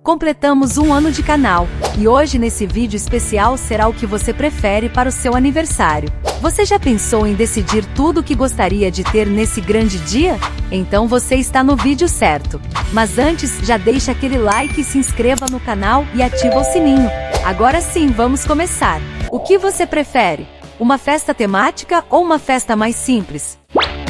Completamos um ano de canal, e hoje nesse vídeo especial será o que você prefere para o seu aniversário. Você já pensou em decidir tudo o que gostaria de ter nesse grande dia? Então você está no vídeo certo. Mas antes, já deixa aquele like e se inscreva no canal e ativa o sininho. Agora sim, vamos começar. O que você prefere? Uma festa temática ou uma festa mais simples?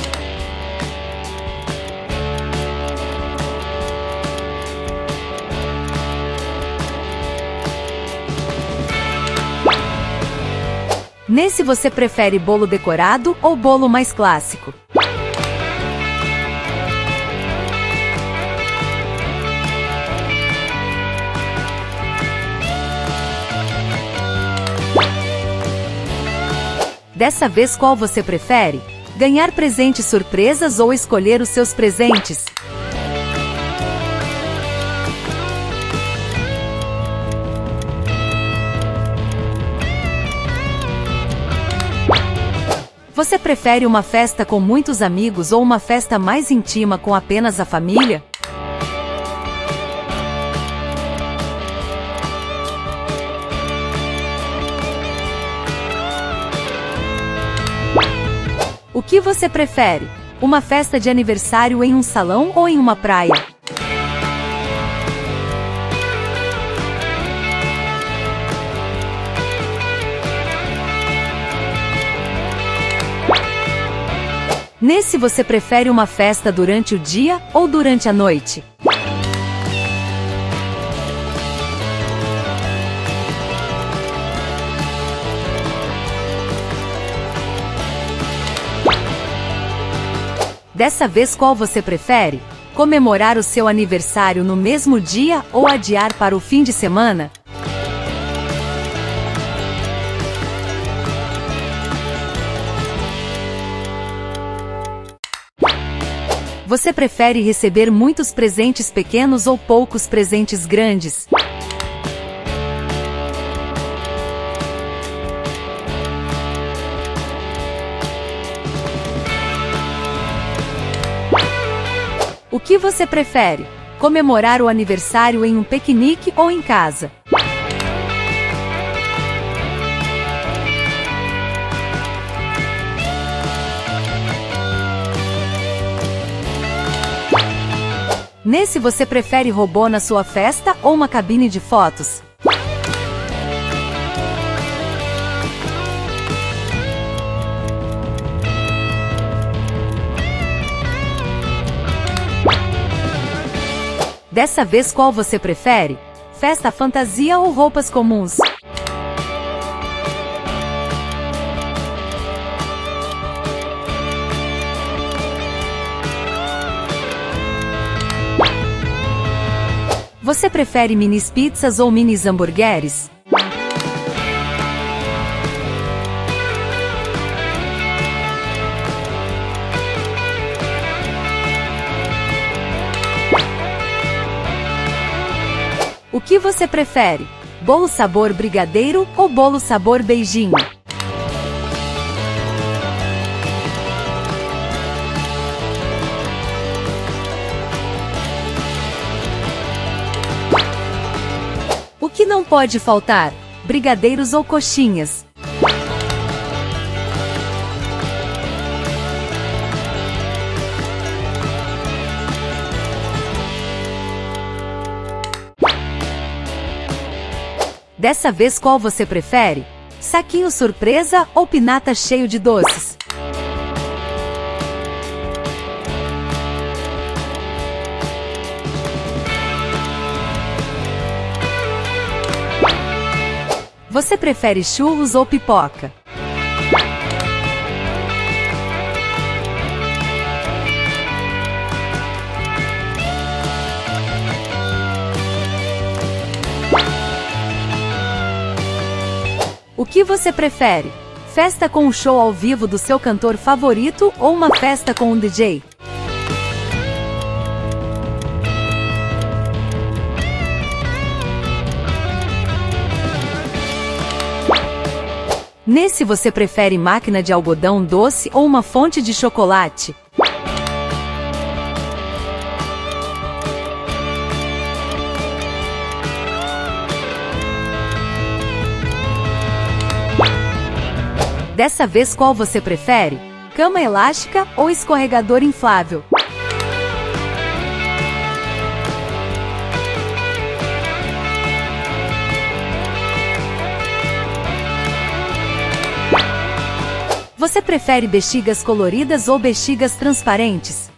Nesse você prefere bolo decorado ou bolo mais clássico? Dessa vez qual você prefere? Ganhar presentes surpresas ou escolher os seus presentes? Você prefere uma festa com muitos amigos ou uma festa mais íntima com apenas a família? O que você prefere? Uma festa de aniversário em um salão ou em uma praia? Nesse você prefere uma festa durante o dia ou durante a noite? Dessa vez qual você prefere? Comemorar o seu aniversário no mesmo dia ou adiar para o fim de semana? Você prefere receber muitos presentes pequenos ou poucos presentes grandes? O que você prefere? Comemorar o aniversário em um piquenique ou em casa? Nesse você prefere robô na sua festa ou uma cabine de fotos? Dessa vez qual você prefere? Festa fantasia ou roupas comuns? Você prefere minis pizzas ou minis hambúrgueres? O que você prefere? Bolo sabor brigadeiro ou bolo sabor beijinho? O que não pode faltar? Brigadeiros ou coxinhas? Dessa vez qual você prefere? Saquinho surpresa ou pinata cheio de doces? Você prefere churros ou pipoca? O que você prefere? Festa com um show ao vivo do seu cantor favorito ou uma festa com um DJ? Nesse você prefere máquina de algodão doce ou uma fonte de chocolate? Dessa vez, qual você prefere? Cama elástica ou escorregador inflável? Você prefere bexigas coloridas ou bexigas transparentes?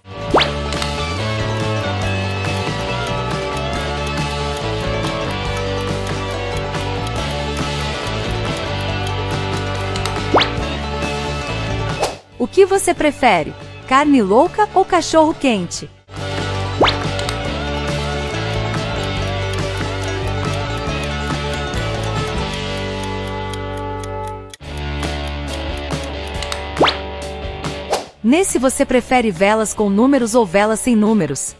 O que você prefere? Carne louca ou cachorro quente? Nesse você prefere velas com números ou velas sem números?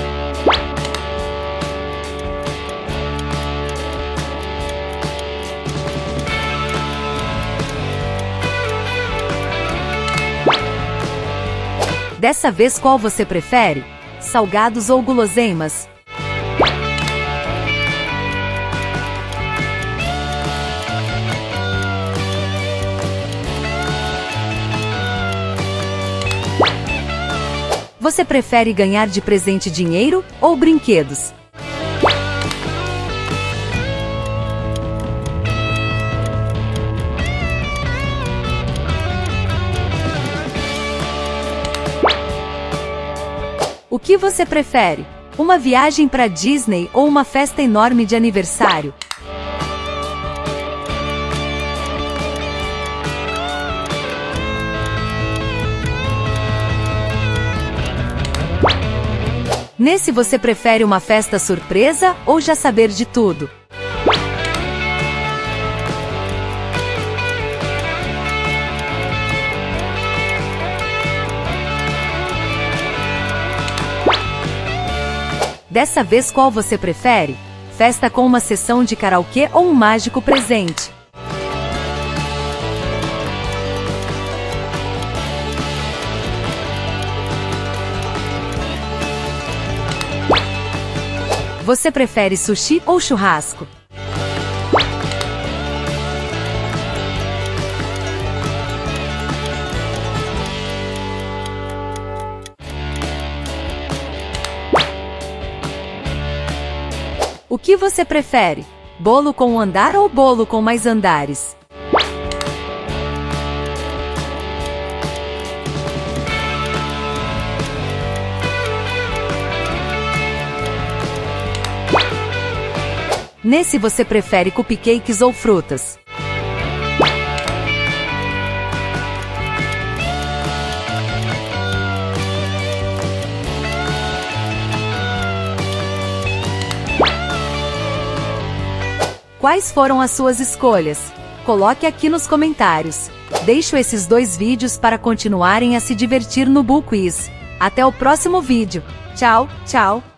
Dessa vez, qual você prefere? Salgados ou guloseimas? Você prefere ganhar de presente dinheiro ou brinquedos? O que você prefere? Uma viagem para Disney ou uma festa enorme de aniversário? Nesse você prefere uma festa surpresa ou já saber de tudo? Dessa vez, qual você prefere? Festa com uma sessão de karaokê ou um mágico presente? Você prefere sushi ou churrasco? O que você prefere? Bolo com um andar ou bolo com mais andares? Nesse você prefere cupcakes ou frutas? Quais foram as suas escolhas? Coloque aqui nos comentários. Deixo esses 2 vídeos para continuarem a se divertir no Bull Quiz. Até o próximo vídeo. Tchau, tchau!